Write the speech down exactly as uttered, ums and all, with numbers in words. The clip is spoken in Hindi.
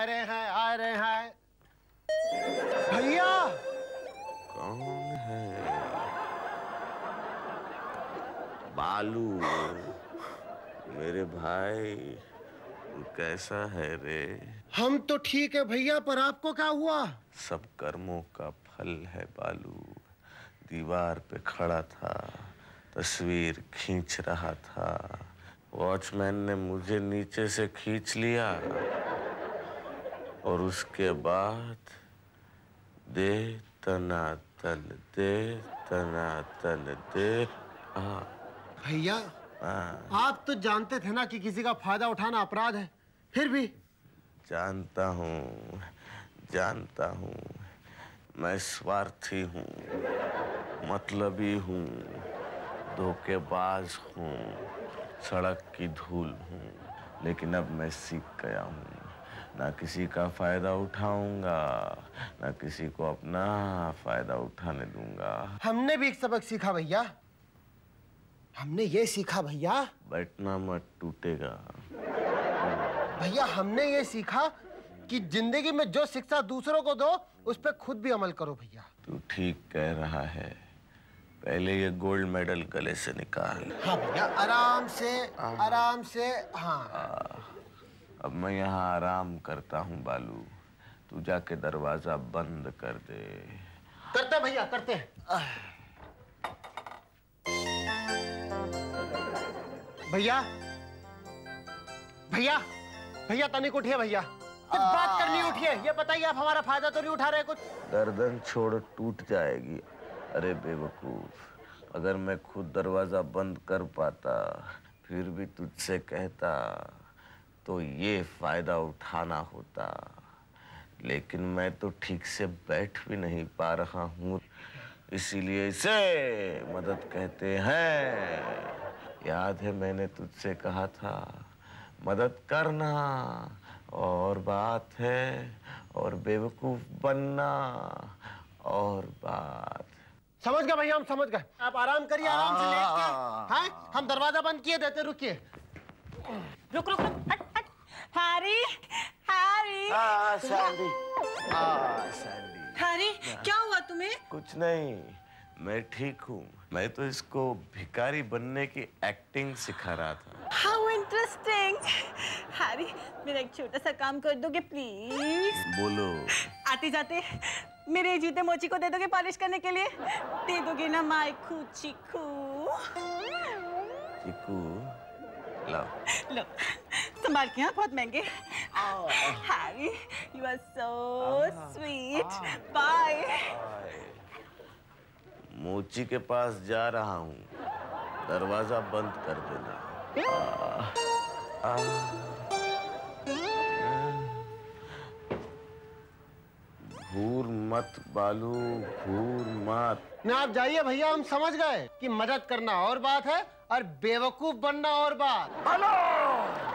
आ रहे हैं, आ रहे हैं। भैया कौन है? बालू, मेरे भाई, तू कैसा है रे? हम तो ठीक है भैया, पर आपको क्या हुआ? सब कर्मों का फल है बालू। दीवार पे खड़ा था, तस्वीर खींच रहा था, वॉचमैन ने मुझे नीचे से खींच लिया और उसके बाद दे तनातन, दे तनातन, दे। भैया आप तो जानते थे ना कि किसी का फायदा उठाना अपराध है, फिर भी। जानता हूँ, जानता हूँ, मैं स्वार्थी हूँ, मतलबी हूँ, धोखेबाज हूँ, सड़क की धूल हूँ, लेकिन अब मैं सीख गया हूँ। ना किसी का फायदा उठाऊंगा, ना किसी को अपना फायदा उठाने दूंगा। हमने भी एक सबक सीखा भैया। हमने ये सीखा भैया, बैठना मत, टूटेगा। भैया हमने ये सीखा कि जिंदगी में जो शिक्षा दूसरों को दो, उस पर खुद भी अमल करो भैया। तू ठीक कह रहा है, पहले ये गोल्ड मेडल गले से निकाल। हाँ भैया, आराम से, आराम से। हाँ आ, अब मैं यहाँ आराम करता हूँ बालू, तू जाके दरवाजा बंद कर दे। करते भैया, करते। भैया भैया भैया तनिक उठिए भैया, कुछ बात करनी, उठिए। ये बताइए आप हमारा फायदा तो नहीं उठा रहे कुछ? गर्दन छोड़, टूट जाएगी। अरे बेवकूफ, अगर मैं खुद दरवाजा बंद कर पाता फिर भी तुझसे कहता तो ये फायदा उठाना होता, लेकिन मैं तो ठीक से बैठ भी नहीं पा रहा हूँ, इसीलिए इसे मदद कहते हैं। याद है मैंने तुझसे कहा था मदद करना और बात है, और बेवकूफ बनना और बात। समझ गए भैया, हम समझ गए। आप आराम करिए, आराम से लेट के। हाँ, हम दरवाजा बंद किए देते, रुकिए। रुक रुक रुक, हट हट। Harry, Harry. हाँ सैंडी, हाँ सैंडी। हैरी, क्या हुआ तुम्हें? कुछ नहीं, मैं ठीक हूँ। मैं तो इसको भिखारी बनने की एक्टिंग सिखा रहा था। How interesting. हैरी, मेरा एक छोटा सा काम कर दोगे प्लीज? बोलो। आते जाते मेरे जूते मोची को दे दोगे पॉलिश करने के लिए? दे दोगे ना माइकू चीकू? चीकू लो लो, संभाल के, हाँ, बहुत महंगे। Harry, you are so sweet. Bye. मोची के पास जा रहा हूँ, दरवाजा बंद कर देना। आ, आ, घूर मत बालू, घूर मत। ना आप जाइए भैया, हम समझ गए कि मदद करना और बात है और बेवकूफ बनना और बात। हेलो